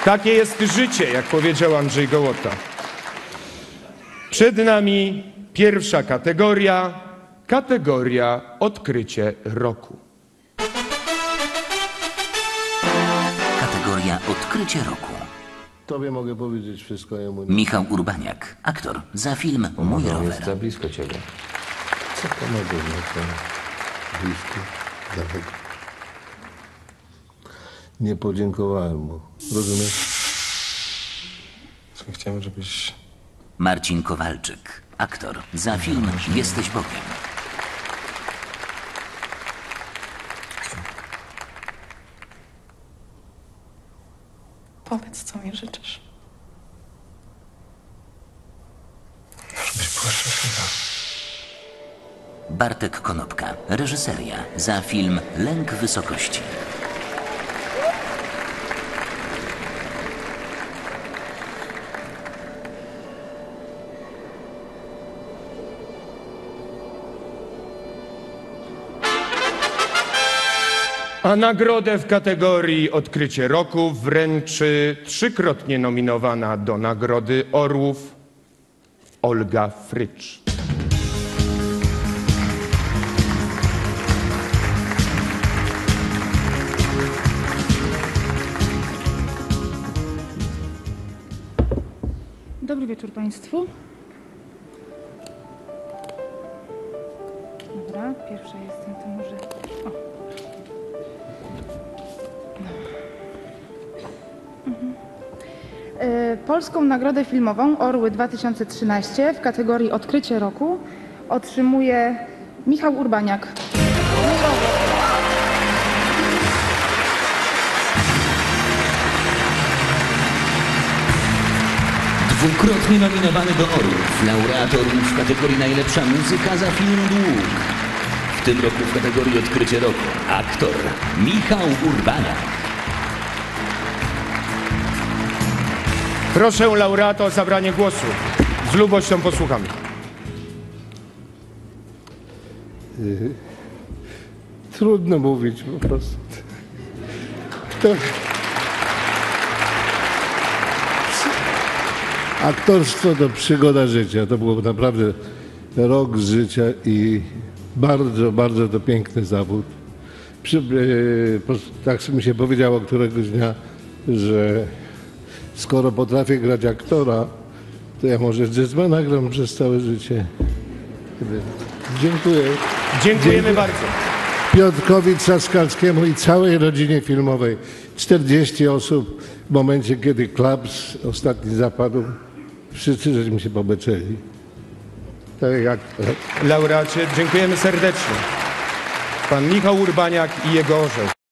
Takie jest życie, jak powiedział Andrzej Gołota. Przed nami pierwsza kategoria, kategoria odkrycie roku. Kategoria odkrycie roku. Tobie mogę powiedzieć wszystko, jemu nie. Michał Urbaniak, aktor, za film Mój Jest rower. za blisko ciebie. Co to ma być? Bliski, daleko. Nie podziękowałem mu. Rozumiesz? Chciałem, żebyś... Marcin Kowalczyk, aktor, za film Jesteś Bogiem. Powiedz, co mi życzysz. Żebyś była szczęśliwa. Bartek Konopka, reżyseria, za film Lęk wysokości. A nagrodę w kategorii odkrycie roku wręczy trzykrotnie nominowana do Nagrody Orłów Olga Frycz. Dobry wieczór Państwu. Dobra, pierwsza jestem, to może... O. Polską Nagrodę Filmową Orły 2013 w kategorii Odkrycie Roku otrzymuje Michał Urbaniak. Dwukrotnie nominowany do Orłów, laureat Orłów w kategorii Najlepsza muzyka za film Dług. W tym roku w kategorii Odkrycie roku aktor Michał Urbaniak. Proszę laureata o zabranie głosu. Z lubością posłuchamy. Trudno mówić po prostu. To... Aktorstwo to przygoda życia. To był naprawdę rok życia i bardzo, bardzo to piękny zawód. Tak mi się powiedziało któregoś dnia, że skoro potrafię grać aktora, to ja może jazzmana gram przez całe życie. Dziękuję. Dziękujemy bardzo. Piotrkowi Trzaskalskiemu i całej rodzinie filmowej. 40 osób w momencie, kiedy klaps ostatni zapadł. Wszyscy żeśmy się pobeczyli. Tak jak... Laureacie, dziękujemy serdecznie. Pan Michał Urbaniak i jego orzeł.